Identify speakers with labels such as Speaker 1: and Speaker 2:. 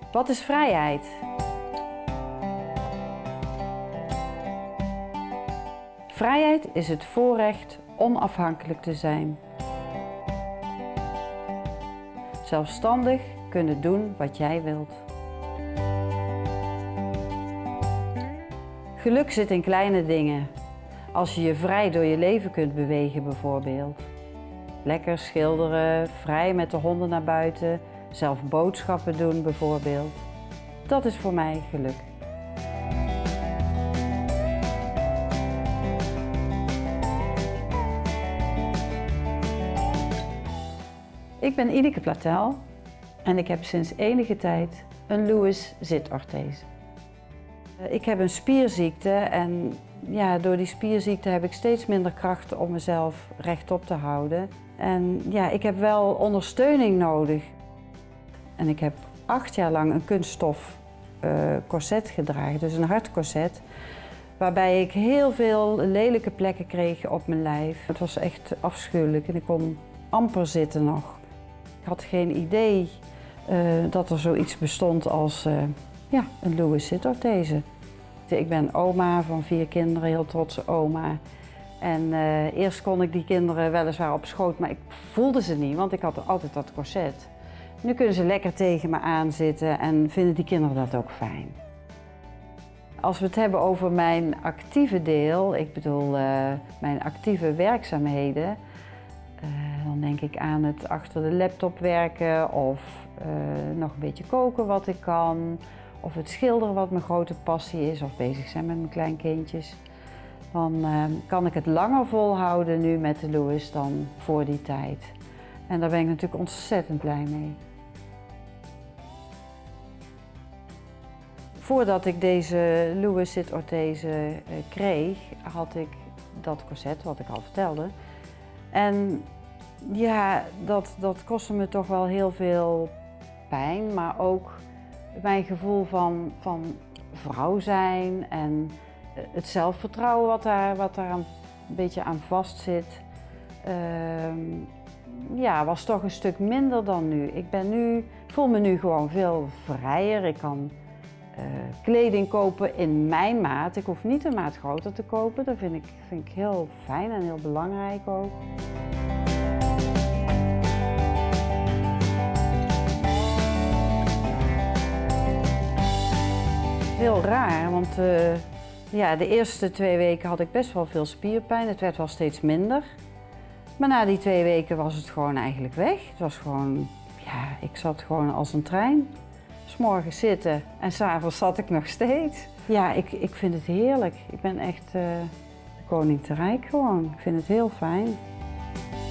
Speaker 1: Wat is vrijheid? Vrijheid is het voorrecht onafhankelijk te zijn. Zelfstandig kunnen doen wat jij wilt. Geluk zit in kleine dingen. Als je je vrij door je leven kunt bewegen bijvoorbeeld. Lekker schilderen, vrij met de honden naar buiten, zelf boodschappen doen bijvoorbeeld. Dat is voor mij geluk. Ik ben Ineke Platel en ik heb sinds enige tijd een Lewis zitorthese. Ik heb een spierziekte en ja, door die spierziekte heb ik steeds minder kracht om mezelf rechtop te houden. En ja, ik heb wel ondersteuning nodig. En ik heb 8 jaar lang een kunststof corset gedragen, dus een hartcorset. Waarbij ik heel veel lelijke plekken kreeg op mijn lijf. Het was echt afschuwelijk en ik kon amper zitten nog. Ik had geen idee dat er zoiets bestond als ja, een Lewis zitorthese. Ik ben oma van 4 kinderen, heel trotse oma. En eerst kon ik die kinderen weliswaar op schoot, maar ik voelde ze niet, want ik had altijd dat corset. Nu kunnen ze lekker tegen me aanzitten en vinden die kinderen dat ook fijn. Als we het hebben over mijn actieve deel, ik bedoel mijn actieve werkzaamheden, dan denk ik aan het achter de laptop werken of nog een beetje koken wat ik kan. Of het schilderen wat mijn grote passie is of bezig zijn met mijn kleinkindjes. Dan kan ik het langer volhouden nu met de Lewis dan voor die tijd. En daar ben ik natuurlijk ontzettend blij mee. Voordat ik deze Lewis zitorthese kreeg, had ik dat corset wat ik al vertelde. En ja, dat kostte me toch wel heel veel pijn, maar ook mijn gevoel van vrouw zijn en het zelfvertrouwen wat daar een beetje aan vastzit, ja, was toch een stuk minder dan nu. Ik voel me nu gewoon veel vrijer. Ik kan kleding kopen in mijn maat. Ik hoef niet een maat groter te kopen. Dat vind ik heel fijn en heel belangrijk ook. Heel raar, want ja, de eerste 2 weken had ik best wel veel spierpijn. Het werd wel steeds minder. Maar na die 2 weken was het gewoon eigenlijk weg. Het was gewoon, ja, ik zat gewoon als een trein. 's Morgens zitten en 's avonds zat ik nog steeds. Ja, ik vind het heerlijk. Ik ben echt de koning te rijk gewoon. Ik vind het heel fijn.